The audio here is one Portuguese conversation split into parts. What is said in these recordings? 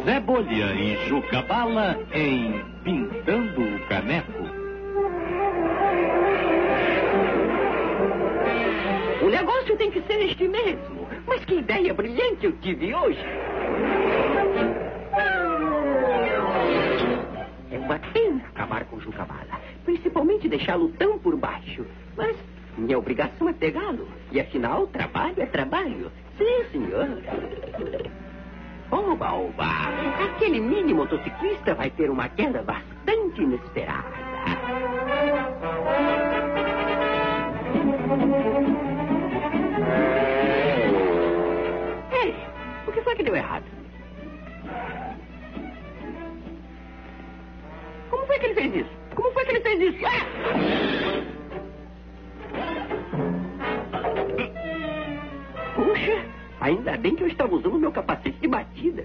Zé Bolha e Juca Bala em Pintando o Caneco. O negócio tem que ser este mesmo. Mas que ideia brilhante eu tive hoje. É uma pena acabar com o Juca Bala. Principalmente deixá-lo tão por baixo. Mas minha obrigação é pegá-lo. E afinal, trabalho é trabalho. Sim, senhor. Oba, oba. Aquele mini motociclista vai ter uma queda bastante inesperada. Ei, o que foi que deu errado? Como foi que ele fez isso? Como foi que ele fez isso? Puxa, ainda bem que eu estava usando meu capacete de batidas.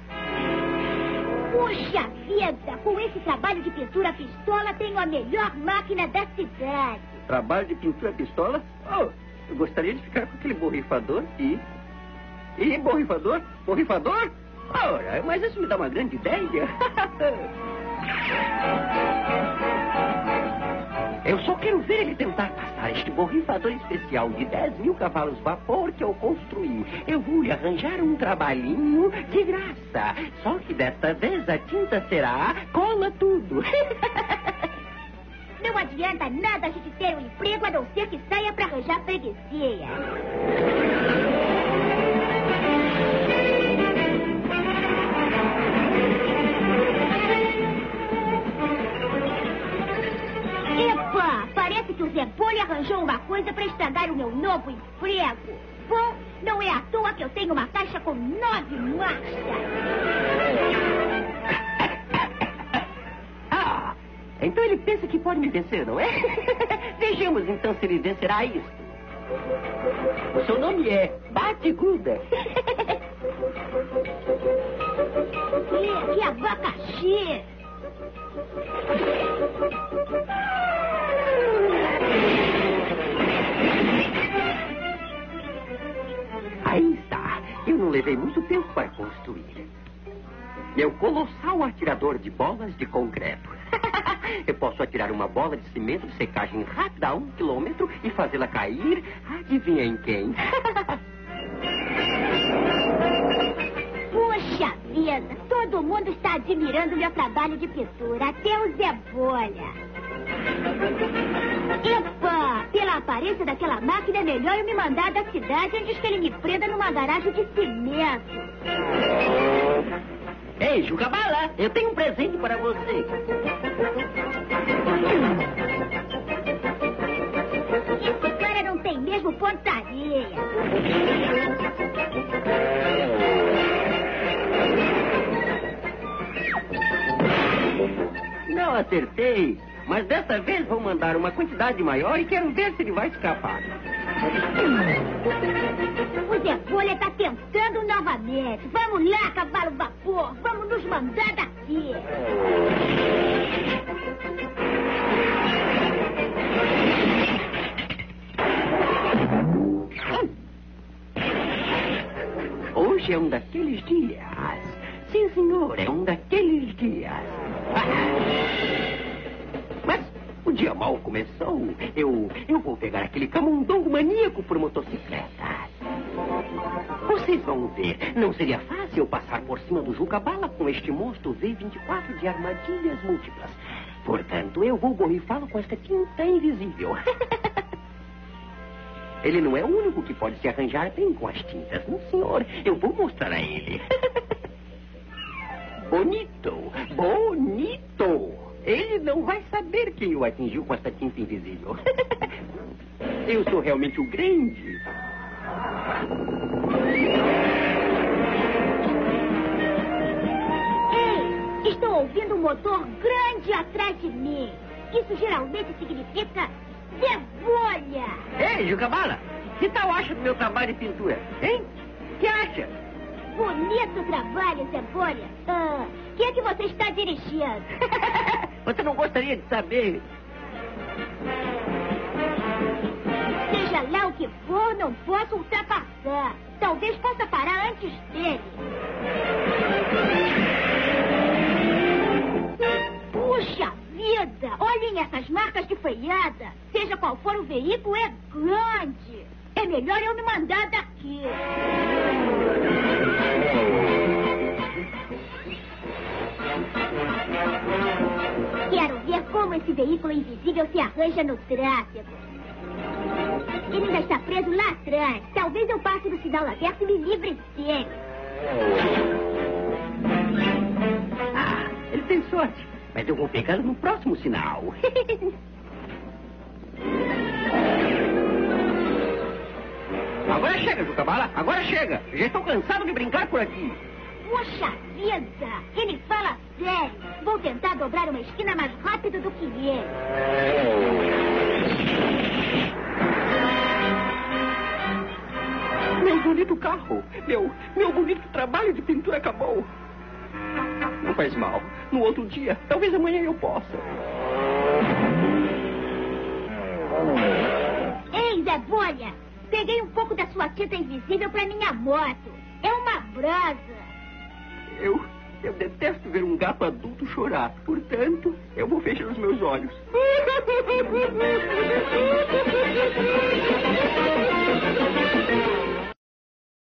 Puxa vida, com esse trabalho de pintura pistola, tenho a melhor máquina da cidade. Trabalho de pintura pistola? Oh, eu gostaria de ficar com aquele borrifador e borrifador? Borrifador? Ora, mas isso me dá uma grande ideia. Eu só quero ver ele tentar passar este borrifador especial de 10 mil cavalos vapor que eu construí. Eu vou lhe arranjar um trabalhinho de graça. Só que desta vez a tinta será cola tudo. Não adianta nada a gente ter um emprego a não ser que saia pra arranjar freguesia. Epa, parece que o Zé Bolha arranjou uma coisa pra estragar o meu novo emprego. Bom, não é à toa que eu tenho uma caixa com 9 marchas. Ah, então ele pensa que pode me vencer, não é? Vejamos então se ele vencerá isto. O seu nome é Bate-Guda. Que abacaxi! Aí está. Eu não levei muito tempo para construir. Meu colossal atirador de bolas de concreto. Eu posso atirar uma bola de cimento de secagem rápida a 1 quilômetro e fazê-la cair, adivinha em quem? Puxa vida, todo mundo está admirando meu trabalho de pintura, até o Zé Bolha. Epa, pela aparência daquela máquina é melhor eu me mandar da cidade antes que ele me prenda numa garagem de cimento. Ei, Juca Bala, eu tenho um presente para você. Esse cara não tem mesmo pontaria. Não acertei, mas dessa vez vou mandar uma quantidade maior e quero ver se ele vai escapar. O Zé Bolha está tentando novamente. Vamos lá, cavalo vapor. Vamos nos mandar daqui. Hoje é um daqueles dias. Sim, senhor, é um daqueles dias. Mas o dia mal começou. Eu vou pegar aquele camundongo maníaco por motocicleta. Vocês vão ver. Não seria fácil passar por cima do Juca Bala com este monstro V24 de armadilhas múltiplas. Portanto, eu vou borrifá-lo com esta tinta invisível. Ele não é o único que pode se arranjar bem com as tintas. Não, senhor. Eu vou mostrar a ele. Bonito. Bonito. Ele não vai saber quem o atingiu com essa tinta invisível. Eu sou realmente o grande. Ei, estou ouvindo um motor grande atrás de mim. Isso geralmente significa Zé Bolha. Ei, Juca Bala, que tal acha do meu trabalho de pintura? Hein? Que acha? Bonito trabalho, Zé Bolha. Quem é que você está dirigindo? Você não gostaria de saber? Seja lá o que for, não posso ultrapassar. Talvez possa parar antes dele. Olha, olhem essas marcas de freada. Seja qual for o veículo, é grande. É melhor eu me mandar daqui. Quero ver como esse veículo invisível se arranja no tráfego. Ele ainda está preso lá atrás. Talvez eu passe no sinal aberto e me livre dele. Ah, ele tem sorte. Mas eu vou pegá-lo no próximo sinal. Agora chega, Jucabala. Agora chega. Já estou cansado de brincar por aqui. Puxa vida! Ele fala sério. Vou tentar dobrar uma esquina mais rápido do que ele. Meu bonito carro. Meu bonito trabalho de pintura acabou. Não faz mal. No outro dia, talvez amanhã eu possa. Ei, Zé Bolha! Peguei um pouco da sua tinta invisível pra minha moto. É uma brasa. Eu detesto ver um gato adulto chorar. Portanto, eu vou fechar os meus olhos.